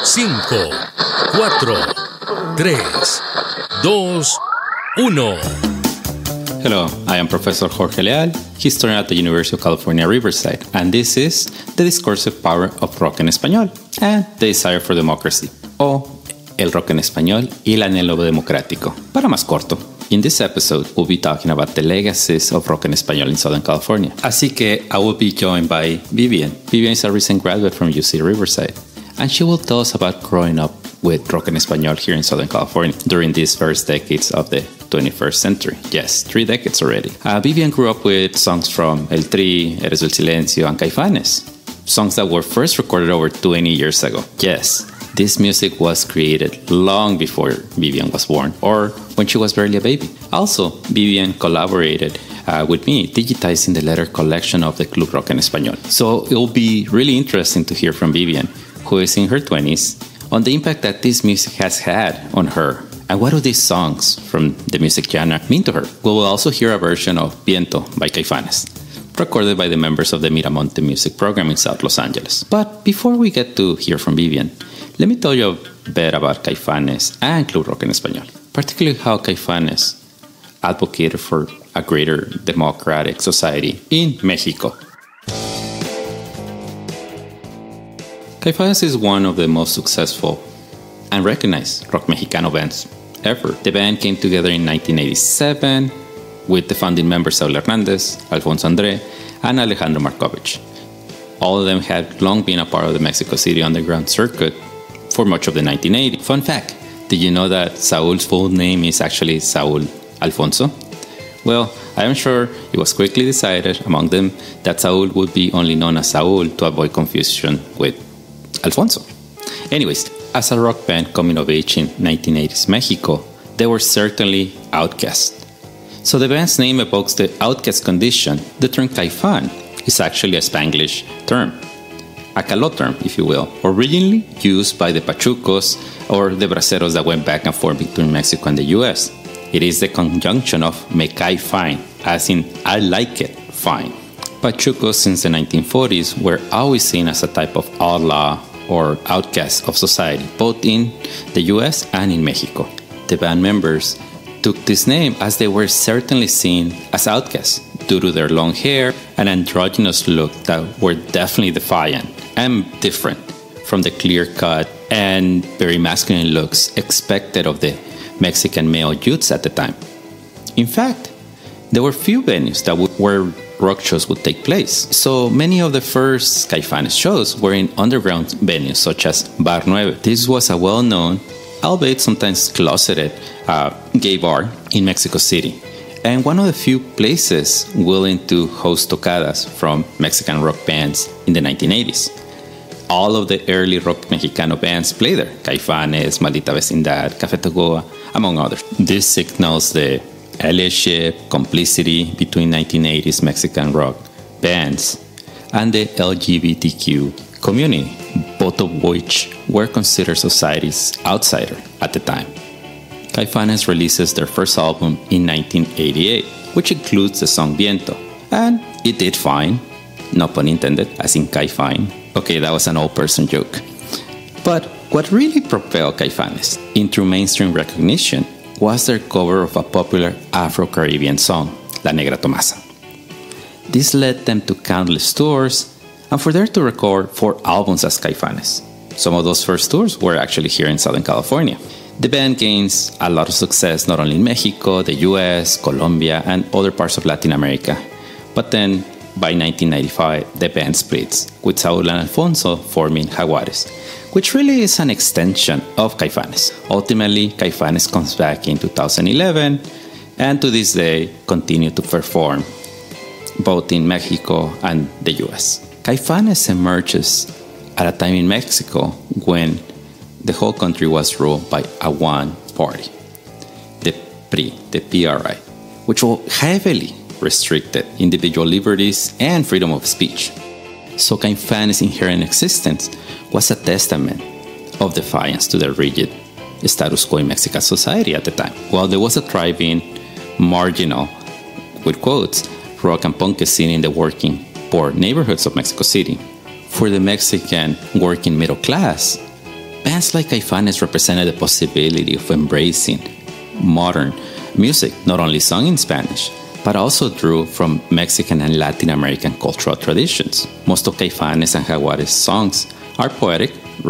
5, 4, 3, 2, 1. Hello, I am Professor Jorge Leal, historian at the University of California, Riverside, and this is The Discursive Power of Rock en Español and the Desire for Democracy, o El Rock en Español y el Anhelo Democrático, para más corto. In this episode, we'll be talking about the legacies of rock en español in Southern California. Así que I will be joined by Vivian. Vivian is a recent graduate from UC Riverside, and she will tell us about growing up with rock en español here in Southern California during these first decades of the 21st century. Yes, 3 decades already. Vivian grew up with songs from El Tri, Eres del Silencio, and Caifanes, songs that were first recorded over 20 years ago. Yes, this music was created long before Vivian was born, or when she was barely a baby. Also, Vivian collaborated with me, digitizing the letter collection of the Club Rock en Español. So it will be really interesting to hear from Vivian, who is in her 20s, on the impact that this music has had on her. And what do these songs from the music genre mean to her? We will also hear a version of Viento by Caifanes, recorded by the members of the Miramonte music program in South Los Angeles. But before we get to hear from Vivian, let me tell you a bit about Caifanes and Club Rock en Español, particularly how Caifanes advocated for a greater democratic society in Mexico. Caifanes is one of the most successful and recognized rock Mexicano bands ever. The band came together in 1987 with the founding members Saúl Hernández, Alfonso André, and Alejandro Markovich. All of them had long been a part of the Mexico City underground circuit for much of the 1980s. Fun fact, did you know that Saúl's full name is actually Saúl Alfonso? Well, I am sure it was quickly decided among them that Saúl would be only known as Saúl to avoid confusion with Alfonso. Anyways, as a rock band coming of age in 1980s Mexico, they were certainly outcasts. So the band's name evokes the outcast condition. The term Caifán is actually a Spanglish term, a caló term, if you will, originally used by the Pachucos or the Braceros that went back and forth between Mexico and the US. It is the conjunction of me cae fine, as in I like it fine. Pachucos since the 1940s were always seen as a type of outlaw or outcast of society, both in the US and in Mexico. The band members took this name as they were certainly seen as outcasts due to their long hair and androgynous look that were definitely defiant and different from the clear-cut and very masculine looks expected of the Mexican male youths at the time. In fact, there were few venues that where rock shows would take place. So many of the first Caifanes shows were in underground venues such as Bar 9. This was a well-known, albeit sometimes closeted, gay bar in Mexico City, and one of the few places willing to host tocadas from Mexican rock bands in the 1980s. All of the early rock Mexicano bands play there: Caifanes, Maldita Vecindad, Café Tacuba, among others. This signals the allyship, complicity between 1980s Mexican rock bands and the LGBTQ community, both of which were considered society's outsider at the time. Caifanes releases their first album in 1988, which includes the song Viento, and it did fine, no pun intended, as in Caifán. Okay, that was an old person joke. But what really propelled Caifanes into mainstream recognition was their cover of a popular Afro-Caribbean song, La Negra Tomasa. This led them to countless tours, and for them to record 4 albums as Caifanes. Some of those first tours were actually here in Southern California. The band gains a lot of success not only in Mexico, the US, Colombia, and other parts of Latin America. But then, by 1995, the band splits, with Saúl and Alfonso forming Jaguares, which really is an extension of Caifanes. Ultimately, Caifanes comes back in 2011, and to this day, continue to perform both in Mexico and the US. Caifanes emerges at a time in Mexico when the whole country was ruled by a one party, the PRI, the PRI, which heavily restricted individual liberties and freedom of speech. So Caifanes' inherent existence was a testament of defiance to the rigid status quo in Mexican society at the time. While there was a thriving, marginal, with quotes, rock and punk scene in the working poor neighborhoods of Mexico City, for the Mexican working middle class, bands like Caifanes represented the possibility of embracing modern music, not only sung in Spanish, but also drew from Mexican and Latin American cultural traditions. Most of Caifanes and Jaguares' songs are poetic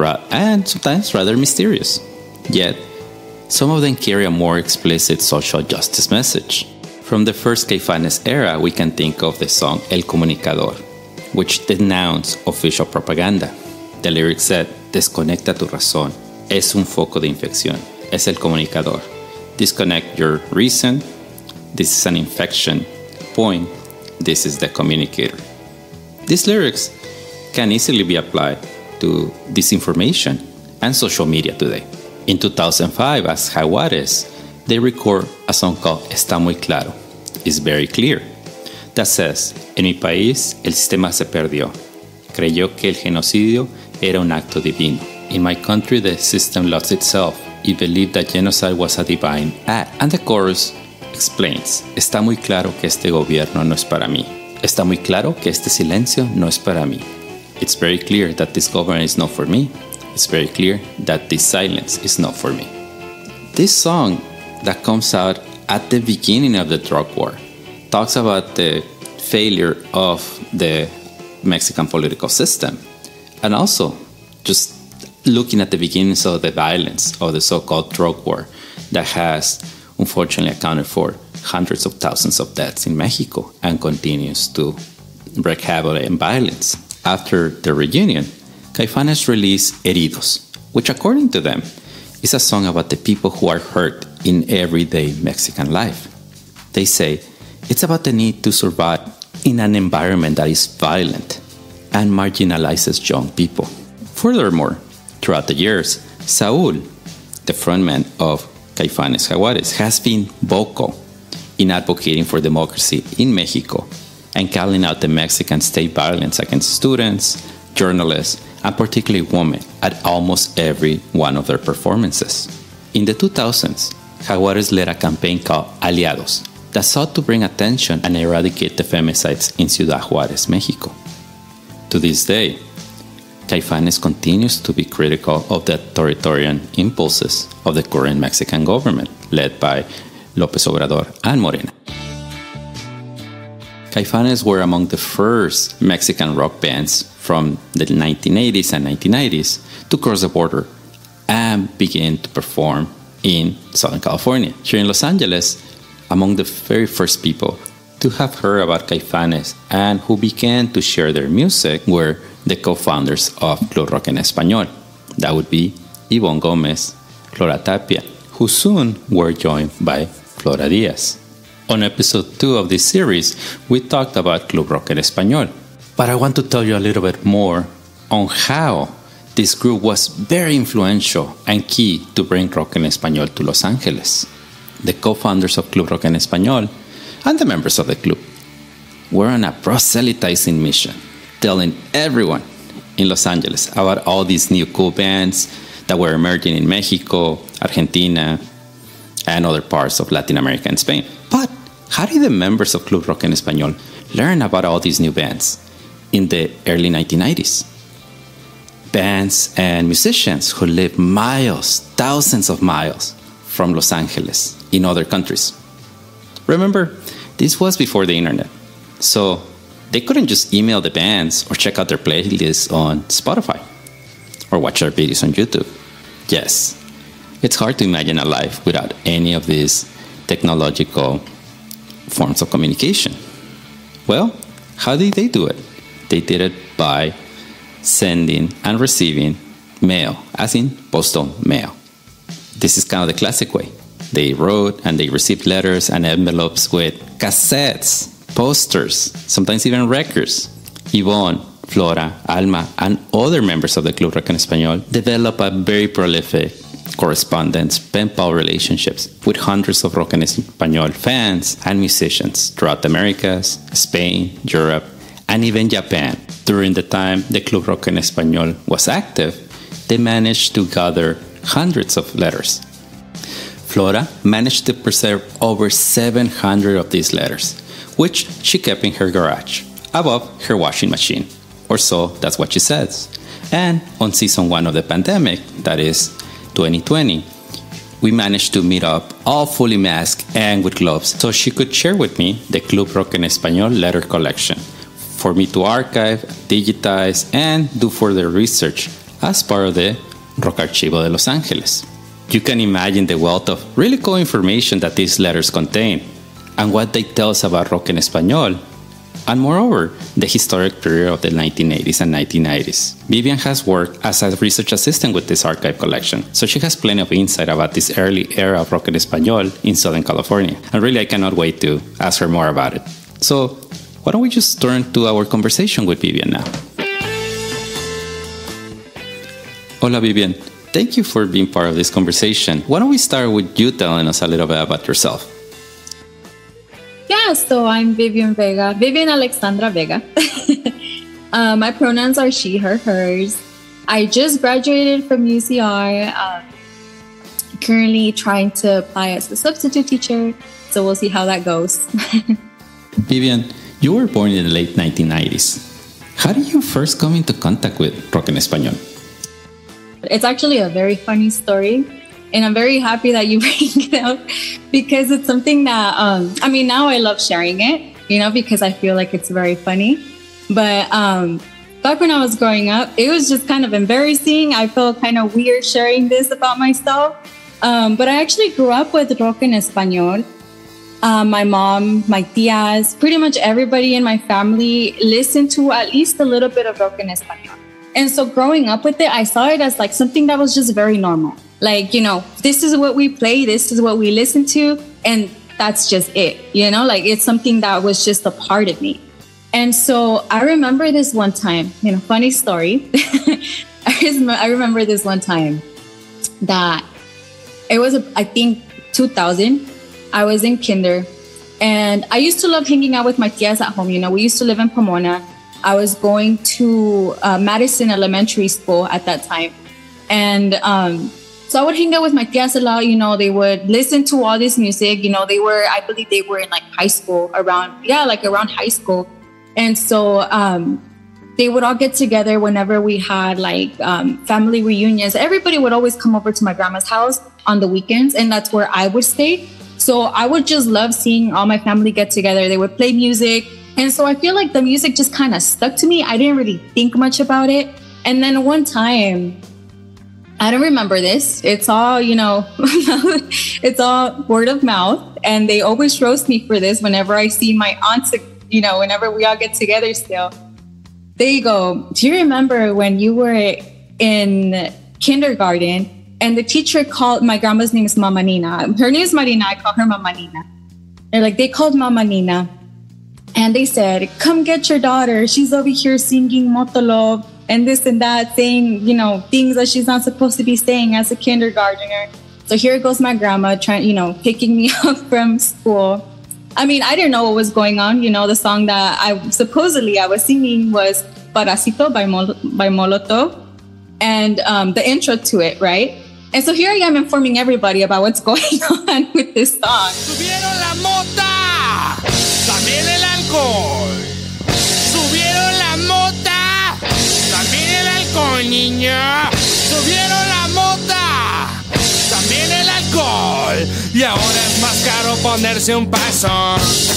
and sometimes rather mysterious. Yet, some of them carry a more explicit social justice message. From the first Caifanes era, we can think of the song El Comunicador, which denounced official propaganda. The lyrics said, "Desconecta tu razón, es un foco de infección, es el comunicador. Disconnect your reason, this is an infection point, this is the communicator." These lyrics can easily be applied to disinformation and social media today. In 2005, as Jaguares, they record a song called Está Muy Claro, It's Very Clear, that says, "En mi país el sistema se perdió. Creyó que el genocidio era un acto divino. In my country the system lost itself. It believed that genocide was a divine act." And the chorus explains, "Está muy claro que este gobierno no es para mí. Está muy claro que este silencio no es para mí. It's very clear that this government is not for me. It's very clear that this silence is not for me." This song that comes out at the beginning of the drug war talks about the failure of the Mexican political system, and also just looking at the beginnings of the violence of the so-called drug war that has unfortunately accounted for hundreds of thousands of deaths in Mexico and continues to wreak havoc and violence. After the reunion, Caifanes released Heridos, which according to them is a song about the people who are hurt in everyday Mexican life. They say it's about the need to survive in an environment that is violent and marginalizes young people. Furthermore, throughout the years, Saúl, the frontman of Caifanes Jaguares, has been vocal in advocating for democracy in Mexico and calling out the Mexican state violence against students, journalists, and particularly women at almost every one of their performances. In the 2000s, Jaguares led a campaign called Aliados that sought to bring attention and eradicate the femicides in Ciudad Juárez, Mexico. To this day, Caifanes continues to be critical of the authoritarian impulses of the current Mexican government, led by López Obrador and Morena. Caifanes were among the first Mexican rock bands from the 1980s and 1990s to cross the border and begin to perform in Southern California. Here in Los Angeles, among the very first people to have heard about Caifanes and who began to share their music were the co-founders of Club Rock en Español. That would be Ivonne Gomez, Flora Tapia, who soon were joined by Flora Diaz. On episode 2 of this series, we talked about Club Rock en Español, but I want to tell you a little bit more on how this group was very influential and key to bring rock en español to Los Angeles. The co-founders of Club Rock en Español and the members of the club were on a proselytizing mission, telling everyone in Los Angeles about all these new cool bands that were emerging in Mexico, Argentina, and other parts of Latin America and Spain. But how did the members of Club Rock en Español learn about all these new bands in the early 1990s? Bands and musicians who lived miles, thousands of miles from Los Angeles in other countries. Remember, this was before the internet, so they couldn't just email the bands or check out their playlists on Spotify or watch their videos on YouTube. Yes, it's hard to imagine a life without any of these technological forms of communication. Well, how did they do it? They did it by sending and receiving mail, as in postal mail. This is kind of the classic way. They wrote and they received letters and envelopes with cassettes, posters, sometimes even records. Yvonne, Flora, Alma, and other members of the Club Rock en Español developed a very prolific correspondence, pen pal relationships with hundreds of Rock en Español fans and musicians throughout the Americas, Spain, Europe, and even Japan. During the time the Club Rock en Español was active, they managed to gather hundreds of letters. Flora managed to preserve over 700 of these letters, which she kept in her garage, above her washing machine. Or so that's what she says. And on season 1 of the pandemic, that is 2020, we managed to meet up all fully masked and with gloves so she could share with me the Club Rock en Español letter collection for me to archive, digitize, and do further research as part of the Rock Archivo de Los Angeles. You can imagine the wealth of really cool information that these letters contain and what they tell us about rock en español, and moreover, the historic period of the 1980s and 1990s. Vivian has worked as a research assistant with this archive collection, so she has plenty of insight about this early era of rock en español in Southern California, and really I cannot wait to ask her more about it. So, why don't we just turn to our conversation with Vivian now? Hola Vivian, thank you for being part of this conversation. Why don't we start with you telling us a little bit about yourself? Yeah, so I'm Vivian Vega, Vivian Alexandra Vega. My pronouns are she, her, hers. I just graduated from UCR, currently trying to apply as a substitute teacher, so we'll see how that goes. Vivian, you were born in the late 1990s. How did you first come into contact with rock en español? It's actually a very funny story, and I'm very happy that you bring it up because it's something that, now I love sharing it, because I feel like it's very funny. But back when I was growing up, it was just kind of embarrassing. I felt kind of weird sharing this about myself. But I actually grew up with rock en español. My mom, my tías, pretty much everybody in my family listened to at least a little bit of rock en español. And so growing up with it, I saw it as like something that was just very normal. Like, this is what we play, this is what we listen to, and that's just it, like it's something that was just a part of me. And so I remember this one time, funny story. I remember this one time that it was, I think, 2000. I was in kinder, and I used to love hanging out with my tías at home. We used to live in Pomona. I was going to Madison Elementary School at that time. And so I would hang out with my tías a lot. They would listen to all this music. I believe they were in like high school around high school. And so they would all get together whenever we had like family reunions. Everybody would always come over to my grandma's house on the weekends, and that's where I would stay. So I would just love seeing all my family get together. They would play music. And so I feel like the music just kind of stuck to me. I didn't really think much about it. And then one time, I don't remember this. It's all, it's all word of mouth. And they always roast me for this whenever I see my aunts, whenever we all get together still. They go, do you remember when you were in kindergarten and the teacher called, my grandma's name is Mama Nina. Her name is Marina. I call her Mama Nina. They called Mama Nina. And they said, come get your daughter. She's over here singing Molotov and this and that, saying, things that she's not supposed to be saying as a kindergartner. So here goes my grandma trying, picking me up from school. I didn't know what was going on. The song that I was singing was Parásito by Molotov, and the intro to it, right? And so here I am informing everybody about what's going on with this song. Subieron la mota, también el alcohol. Subieron la mota, también el alcohol, niña. Subieron la mota, también el alcohol. Y ahora es más caro ponerse un paso.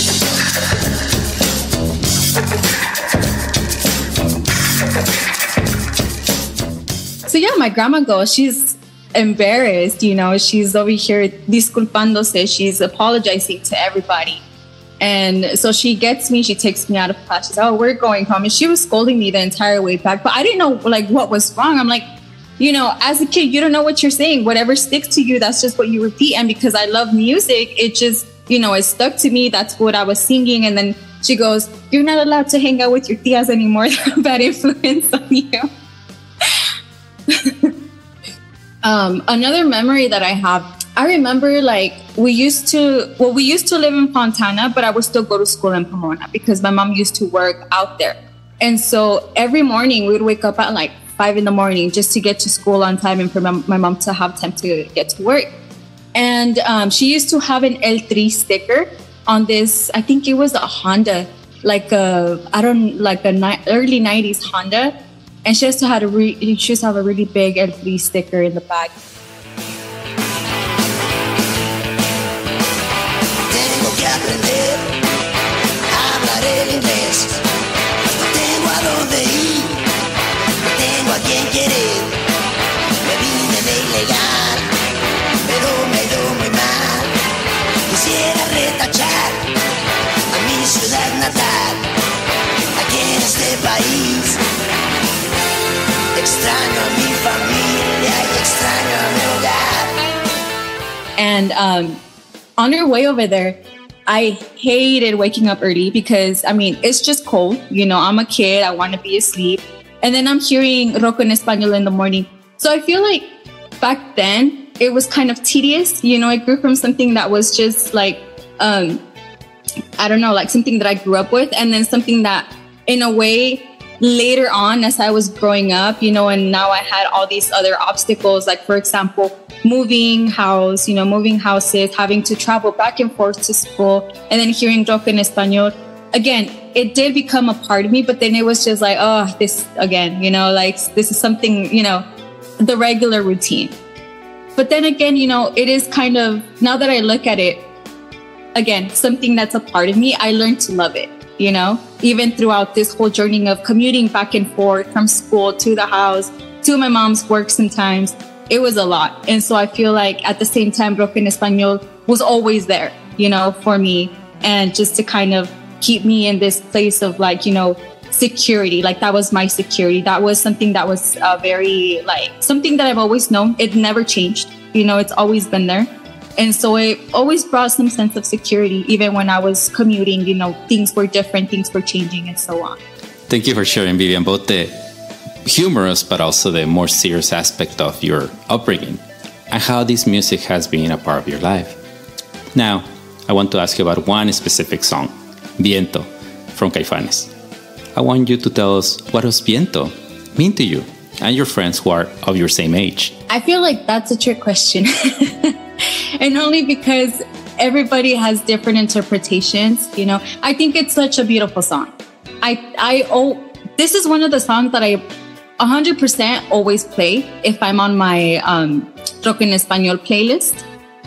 So yeah, my grandma goes, she's embarrassed, she's over here disculpándose, she's apologizing to everybody. And so she gets me, she takes me out of class. She says, oh, we're going home. And she was scolding me the entire way back. But I didn't know what was wrong. I'm like, as a kid, you don't know what you're saying. Whatever sticks to you, that's just what you repeat. And because I love music, it just, it stuck to me. That's what I was singing. And then she goes, you're not allowed to hang out with your tías anymore. They're a bad influence on you. Another memory that I have, I remember we used to live in Fontana, but I would still go to school in Pomona because my mom used to work out there. And so every morning we would wake up at 5 a.m. just to get to school on time and for my mom to have time to get to work. And she used to have an El Tri sticker on this, I think it was a Honda, early 90s Honda. And she has to have a really big L3 sticker in the back. Tengo que aprender a hablar el inglés. No tengo a dónde ir, no tengo a quién querer. Me vine de ilegal, pero me ha ido muy mal. Quisiera retachar a mi ciudad natal, aquí en este país. Extraño a mi familia y extraño a mi hogar. And on our way over there, I hated waking up early because, I mean, it's just cold. You know, I'm a kid. I want to be asleep. And then I'm hearing Rococó en Español in the morning. So I feel like back then it was kind of tedious. You know, it grew from something that was just like, I don't know, like something that I grew up with. And then something that in a way later on, as I was growing up, you know, and now I had all these other obstacles, like, for example, moving houses, having to travel back and forth to school, and then hearing Rococó en Español. Again, it did become a part of me, but then it was just like, oh, this again, you know, like this is something, you know, the regular routine. But then again, you know, it is kind of, now that I look at it, again, something that's a part of me, I learned to love it. You know, even throughout this whole journey of commuting back and forth from school to the house, to my mom's work sometimes, it was a lot. And so I feel like at the same time, Rococó en Español was always there, you know, for me. And just to kind of keep me in this place of like, you know, security. Like that was my security. That was something that was very like something that I've always known. It never changed. You know, it's always been there. And so it always brought some sense of security, even when I was commuting, you know, things were different, things were changing, and so on. Thank you for sharing, Vivian, both the humorous but also the more serious aspect of your upbringing and how this music has been a part of your life. Now, I want to ask you about one specific song, Viento, from Caifanes. I want you to tell us what does Viento mean to you and your friends who are of your same age. I feel like that's a trick question. And only because everybody has different interpretations, you know. I think it's such a beautiful song. This is one of the songs that I 100% always play if I'm on my Rococó en Español playlist.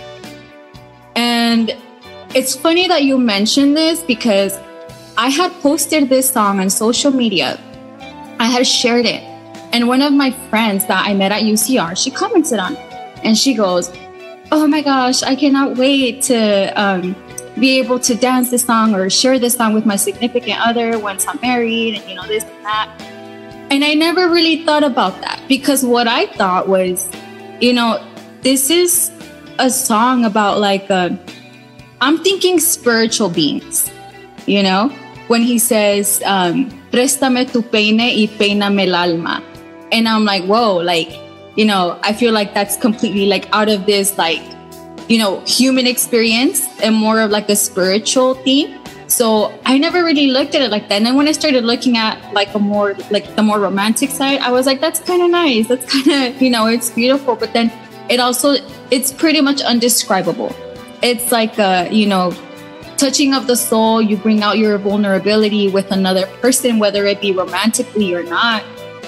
And it's funny that you mentioned this because I had posted this song on social media. I had shared it. And one of my friends that I met at UCR, she commented on it. And she goes, oh my gosh, I cannot wait to be able to dance this song or share this song with my significant other once I'm married and, you know, this and that. And I never really thought about that because what I thought was, you know, this is a song about like, I'm thinking spiritual beings, you know, when he says, préstame tu peine y peíname el alma. And I'm like, whoa, like, you know, I feel like that's completely like out of this, like, you know, human experience and more of like a spiritual theme. So I never really looked at it like that. And then when I started looking at like a more, like the more romantic side, I was like, that's kind of nice. That's kind of, you know, it's beautiful. But then it's pretty much undescribable. It's like, you know, touching of the soul. You bring out your vulnerability with another person, whether it be romantically or not.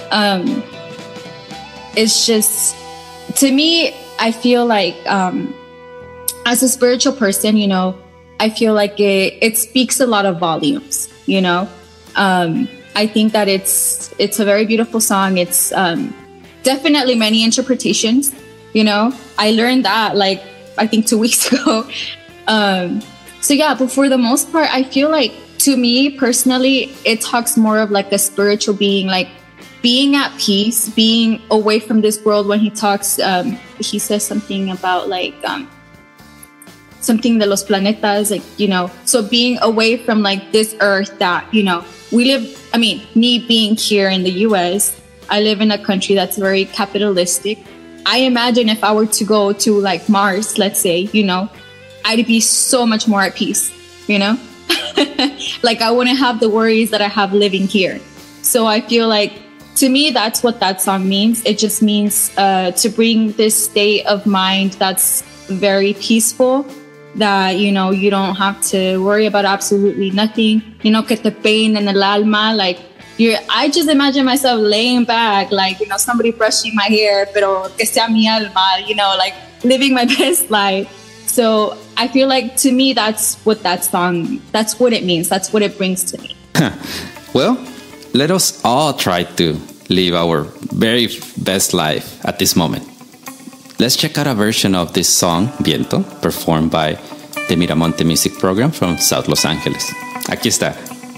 It's just, to me, I feel like as a spiritual person, you know, I feel like it speaks a lot of volumes, you know. I think that it's a very beautiful song. It's definitely many interpretations, you know. I learned that like, I think 2 weeks ago. So yeah, but for the most part, I feel like to me personally, it talks more of like a spiritual being, like being at peace, being away from this world. When he talks, he says something about like something de los planetas, like, you know, so being away from like this earth that, you know, we live, I mean, me being here in the US, I live in a country that's very capitalistic. I imagine if I were to go to like Mars, let's say, you know, I'd be so much more at peace, you know, like I wouldn't have the worries that I have living here. So I feel like, to me, that's what that song means. It just means to bring this state of mind that's very peaceful, that, you know, you don't have to worry about absolutely nothing. You know, que te peinen el alma, like, I just imagine myself laying back, like, you know, somebody brushing my hair, pero que sea mi alma, you know, like living my best life. So I feel like, to me, that's what that song, that's what it means. That's what it brings to me. Well, let us all try to live our very best life at this moment. Let's check out a version of this song, Viento, performed by the Miramonte music program from South Los Angeles. Aquí está.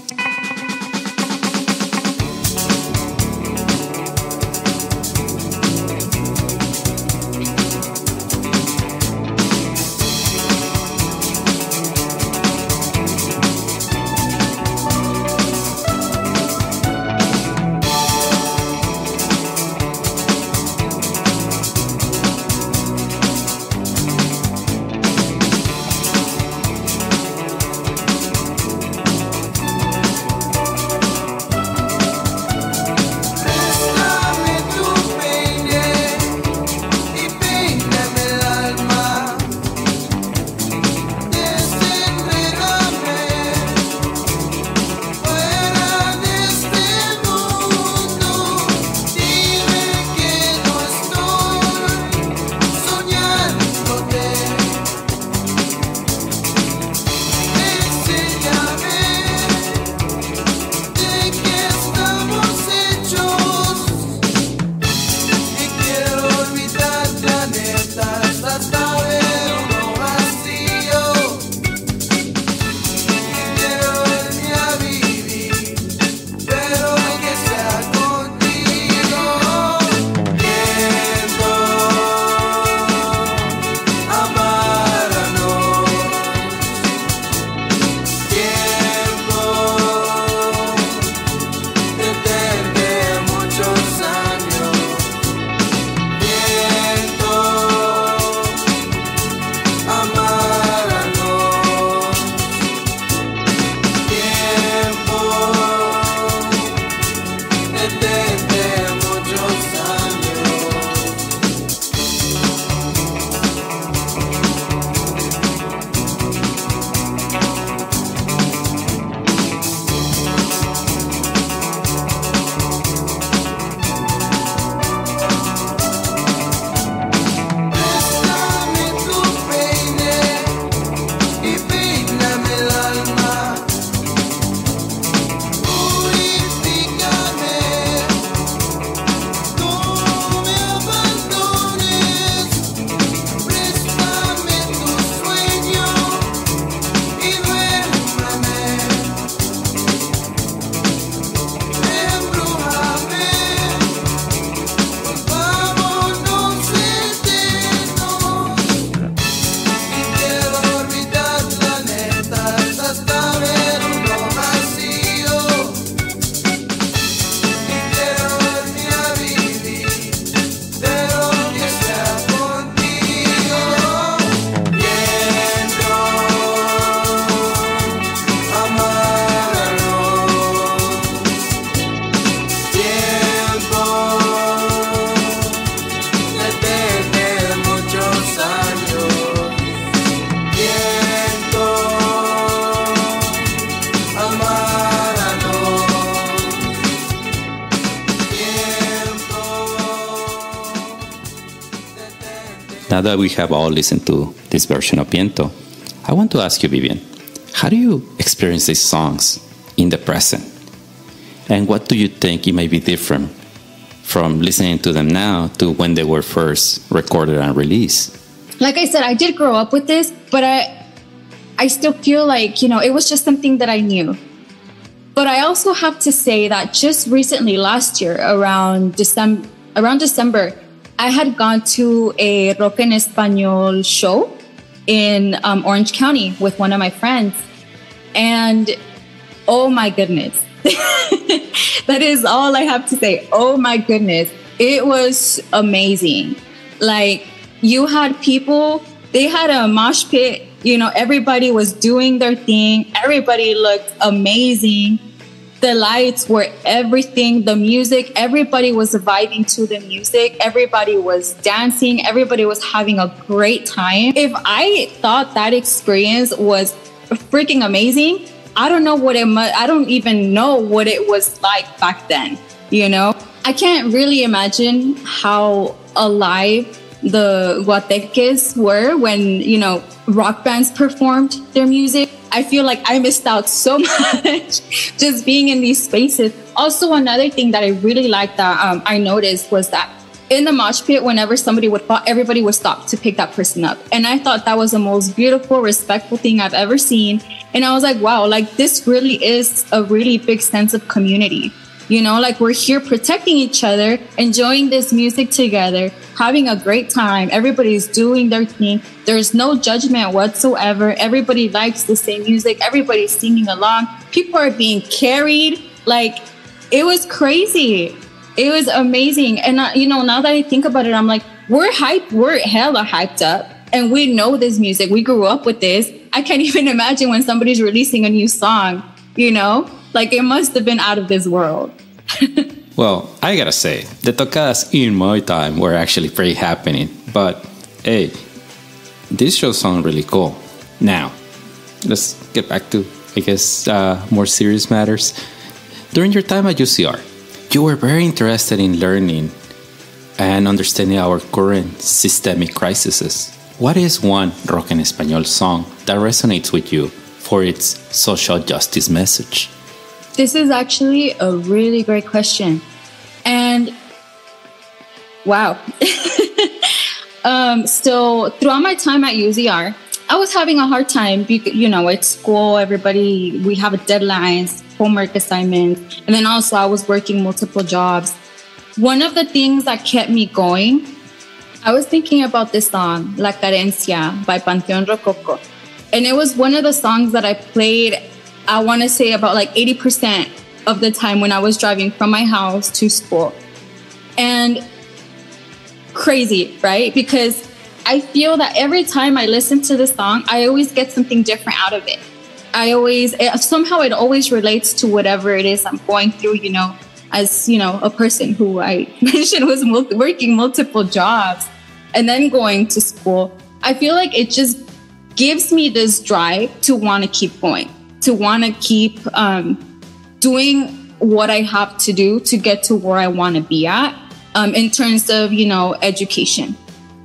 Now that we have all listened to this version of Viento, I want to ask you, Vivian, how do you experience these songs in the present? And what do you think it may be different from listening to them now to when they were first recorded and released? Like I said, I did grow up with this, but I still feel like, you know, it was just something that I knew. But I also have to say that just recently, last year, around December, I had gone to a Rock en Español show in Orange County with one of my friends. And oh my goodness, that is all I have to say. Oh my goodness. It was amazing. Like, you had people, they had a mosh pit, you know, everybody was doing their thing. Everybody looked amazing. The lights were everything, the music, everybody was vibing to the music. Everybody was dancing. Everybody was having a great time. If I thought that experience was freaking amazing, I don't know what I don't even know what it was like back then, you know? I can't really imagine how alive the Guateques were when, you know, rock bands performed their music. I feel like I missed out so much just being in these spaces. Also, another thing that I really liked that I noticed was that in the mosh pit, whenever somebody would fall, everybody would stop to pick that person up. And I thought that was the most beautiful, respectful thing I've ever seen. And I was like, wow, like this really is a really big sense of community. You know, like we're here protecting each other, enjoying this music together, having a great time. Everybody's doing their thing. There's no judgment whatsoever. Everybody likes the same music. Everybody's singing along. People are being carried. Like, it was crazy. It was amazing. And, you know, now that I think about it, I'm like, we're hyped. We're hella hyped up. And we know this music. We grew up with this. I can't even imagine when somebody's releasing a new song, you know? Like, it must have been out of this world. Well, I gotta say, the tocadas in my time were actually pretty happening. But, hey, this show sounds really cool. Now, let's get back to, I guess, more serious matters. During your time at UCR, you were very interested in learning and understanding our current systemic crises. What is one Rock en Español song that resonates with you for its social justice message? This is actually a really great question. And wow. So throughout my time at UCR, I was having a hard time, you know, at school, we have deadlines, homework assignments. And then also I was working multiple jobs. One of the things that kept me going, I was thinking about this song, La Carencia by Panteón Rococó. And it was one of the songs that I played, I want to say about like 80% of the time when I was driving from my house to school. And crazy, right? Because I feel that every time I listen to the song, I always get something different out of it. Somehow it always relates to whatever it is I'm going through, you know, as, you know, a person who I mentioned was working multiple jobs and then going to school. I feel like it just gives me this drive to want to keep going, to want to keep doing what I have to do to get to where I want to be at in terms of, you know, education.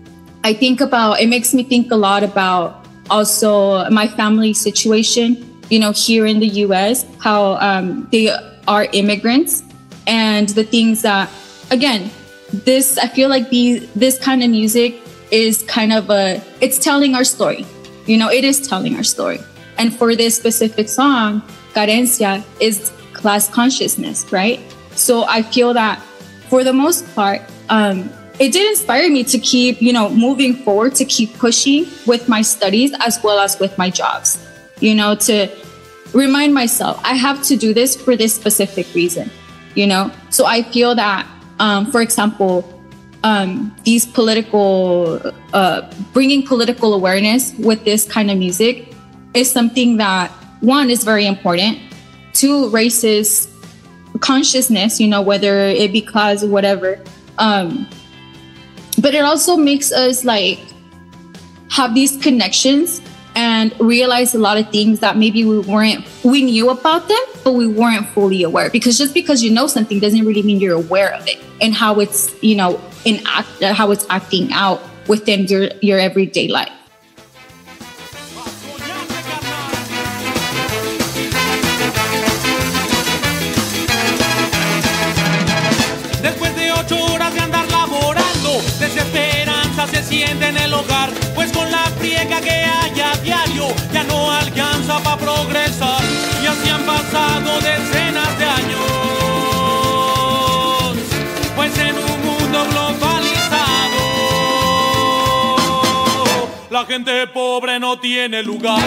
It makes me think a lot about also my family situation, you know, here in the US, how they are immigrants and the things that, again, I feel like this kind of music is kind of it's telling our story. You know, it is telling our story. And for this specific song, Carencia is class consciousness, right? So I feel that for the most part, it did inspire me to keep, you know, moving forward, to keep pushing with my studies as well as with my jobs, you know, to remind myself, I have to do this for this specific reason, you know? So I feel that, for example, these bringing political awareness with this kind of music is something that, one, is very important. Two, raises consciousness, you know, whether it be class or whatever. But it also makes us like have these connections and realize a lot of things that maybe we knew about them, but we weren't fully aware. Because just because you know something doesn't really mean you're aware of it and how it's, you know, how it's acting out within your everyday life. Después de 8 horas de andar laborando, desesperanza se siente en el hogar, pues con la friega que hay a diario ya no alcanza para progresar, y así han pasado decenas de años, pues en un mundo globalizado la gente pobre no tiene lugar.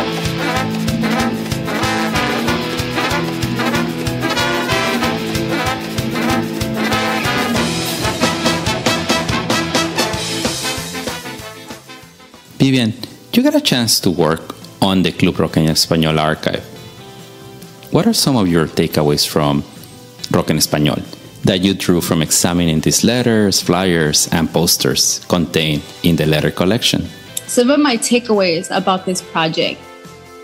Vivian, you got a chance to work on the Club Rock en Español archive. What are some of your takeaways from Rock en Español that you drew from examining these letters, flyers, and posters contained in the letter collection? Some of my takeaways about this project.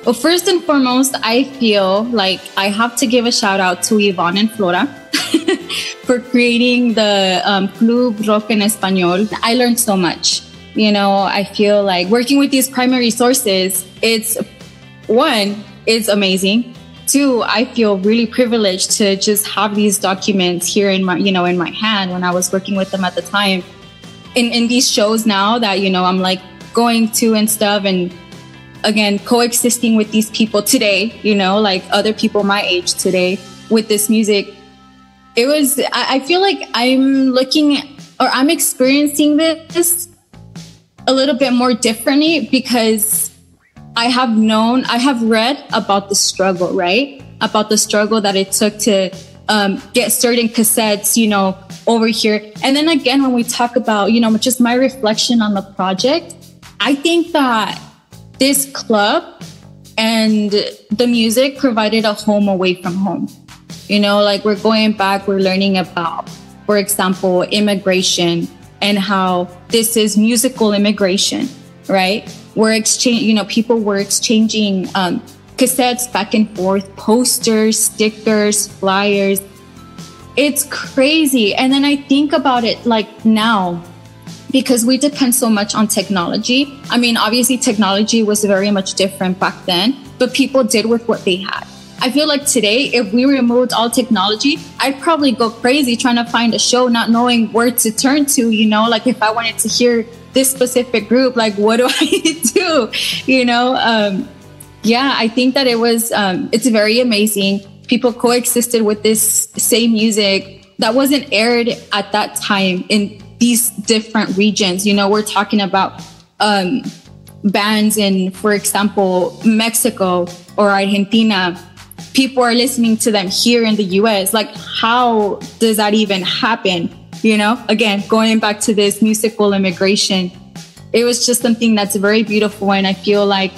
Well, first and foremost, I feel like I have to give a shout out to Yvonne and Flora for creating the Club Rock en Español. I learned so much. You know, I feel like working with these primary sources, it's amazing. Two, I feel really privileged to just have these documents here in my hand when I was working with them at the time. In these shows now that, I'm like going to and stuff, and again, coexisting with these people today, like other people my age today with this music. I feel like I'm experiencing this a little bit more differently because I have read about the struggle, right? About the struggle that it took to get certain cassettes, over here. And then again, when we talk about, just my reflection on the project, I think that this club and the music provided a home away from home. Like we're going back, we're learning about, for example, immigration and how this is musical immigration, right? People were exchanging cassettes back and forth, posters, stickers, flyers. It's crazy. And then I think about it like now, because we depend so much on technology. I mean, obviously technology was very much different back then, but people did with what they had. I feel like today, if we removed all technology, I'd probably go crazy trying to find a show, not knowing where to turn to, like if I wanted to hear this specific group, like what do I do? I think that it's very amazing. People coexisted with this same music that wasn't aired at that time in these different regions. We're talking about bands in, for example, Mexico or Argentina. People are listening to them here in the US. Like, how does that even happen? Again, going back to this musical immigration, it was just something that's very beautiful. And I feel like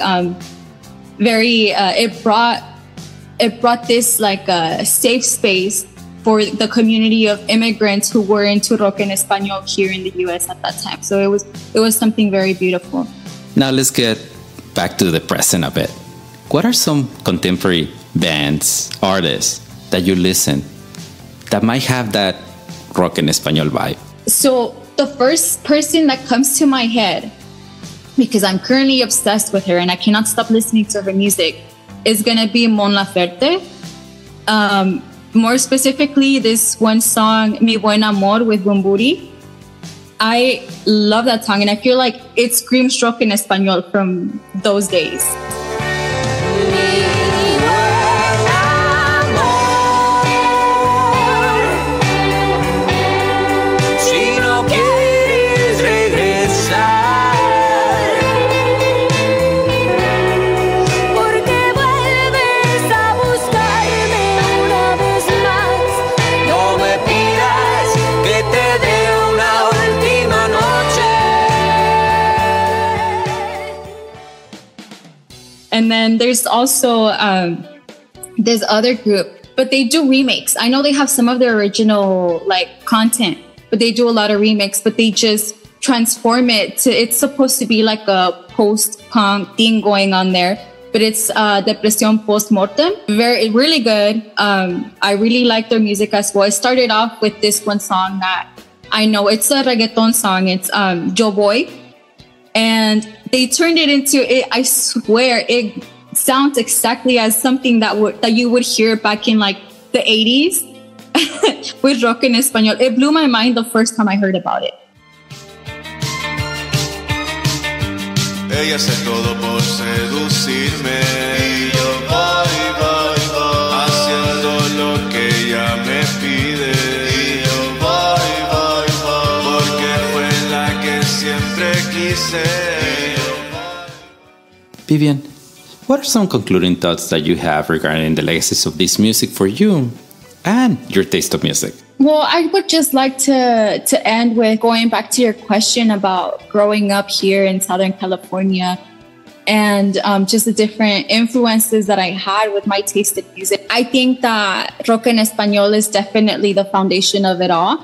it brought this like a safe space for the community of immigrants who were into rock en español here in the US at that time. So it was something very beautiful. Now let's get back to the present a bit. What are some contemporary bands, artists that you listen that might have that rock en español vibe? So the first person that comes to my head, because I'm currently obsessed with her and I cannot stop listening to her music, is gonna be Mon Laferte. More specifically, this one song, Mi Buen Amor with Bumburi. I love that song, and I feel like it screams rock en español from those days. And then there's also this other group, but they do remakes. I know they have some of their original content, but they do a lot of remakes, but they just transform it to, it's supposed to be like a post-punk thing going on there, but it's Depresión Post-Mortem. Really good. I really like their music as well. I started off with this one song that I know, it's a reggaeton song. It's Yo Voy. And they turned it into it. I swear it sounds exactly as something that you would hear back in the 80s with rock en español. It blew my mind the first time I heard about it. Ella hace todo por seducirme y yo voy, haciendo lo que ella me pide y yo voy, porque fue la que siempre quise. Vivian, what are some concluding thoughts that you have regarding the legacies of this music for you and your taste of music? Well, I would just like to end with going back to your question about growing up here in Southern California and just the different influences that I had with my taste in music. I think that rock en español is definitely the foundation of it all.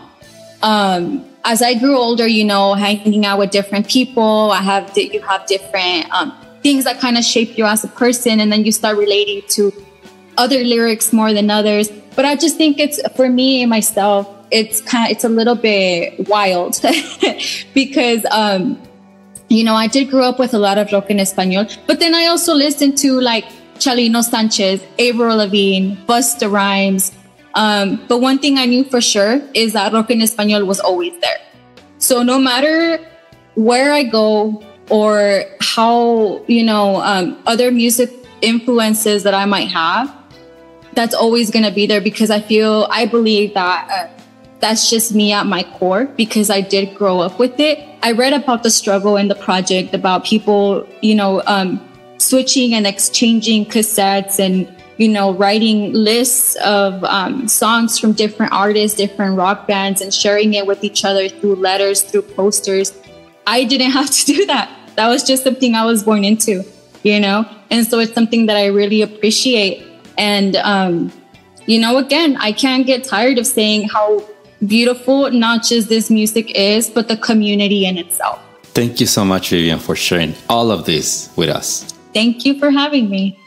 As I grew older, hanging out with different people, you have different things that kind of shape you as a person, and then you start relating to other lyrics more than others. But I just think it's, for me and myself, it's a little bit wild because, you know, I did grow up with a lot of rock en español, but then I also listened to like Chalino Sanchez, Avril Lavigne, Busta Rhymes. But one thing I knew for sure is that rock en español was always there. So no matter where I go or how, you know, other music influences that I might have, that's always going to be there, because I believe that that's just me at my core, because I did grow up with it. I read about the struggle in the project, about people, you know, switching and exchanging cassettes and, you know, writing lists of songs from different artists, different rock bands, and sharing it with each other through letters, through posters. I didn't have to do that. That was just something I was born into, you know? And so it's something that I really appreciate. And, you know, again, I can't get tired of saying how beautiful not just this music is, but the community in itself. Thank you so much, Vivian, for sharing all of this with us. Thank you for having me.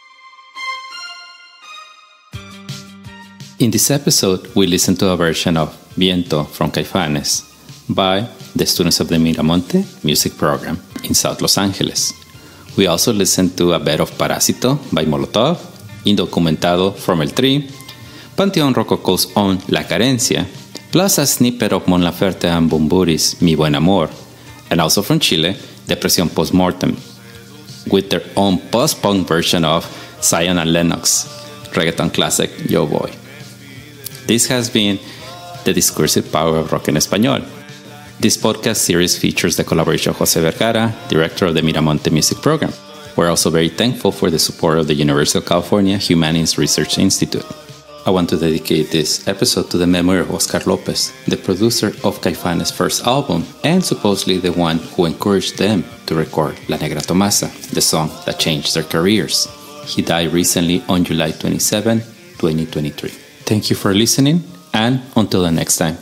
In this episode, we listened to a version of Viento from Caifanes by the students of the Miramonte music program in South Los Angeles. We also listened to a bit of Parásito by Molotov, Indocumentado from El Tri, Panteón Rococó's own La Carencia, plus a snippet of Mon Laferte and Bumburi's Mi Buen Amor, and also from Chile, Depresión Postmortem, with their own post-punk version of Zion and Lennox, reggaeton classic Yo Boy. This has been The Discursive Power of Rock en Español. This podcast series features the collaboration of Jose Vergara, director of the Miramonte music program. We're also very thankful for the support of the University of California Humanities Research Institute. I want to dedicate this episode to the memory of Oscar Lopez, the producer of Caifanes' first album, and supposedly the one who encouraged them to record La Negra Tomasa, the song that changed their careers. He died recently on July 27, 2023. Thank you for listening, and until the next time.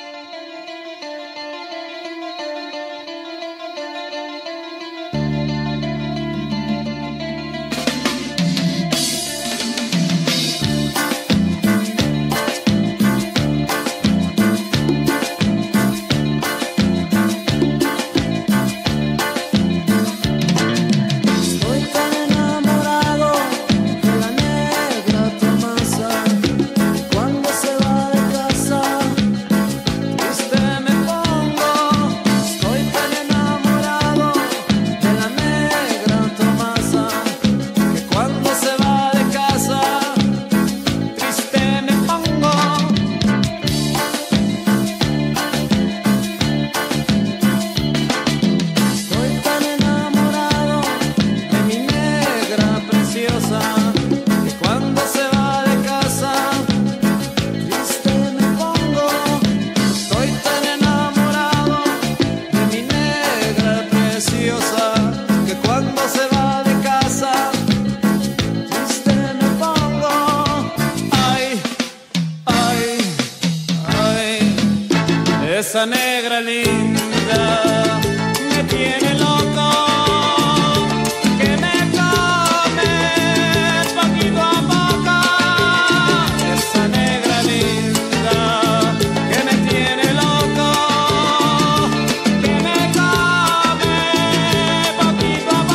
Esa negra linda me tiene loco, que me come poquito a poco. Esa negra linda que me tiene loco, que me come poquito a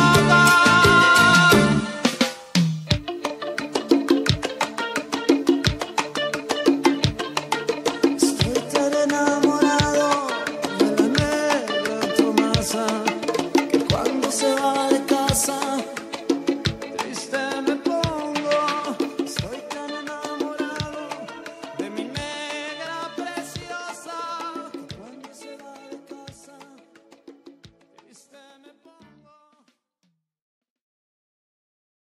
poco. Estoy tan enamorado de la negra Tomasa, que cuando se va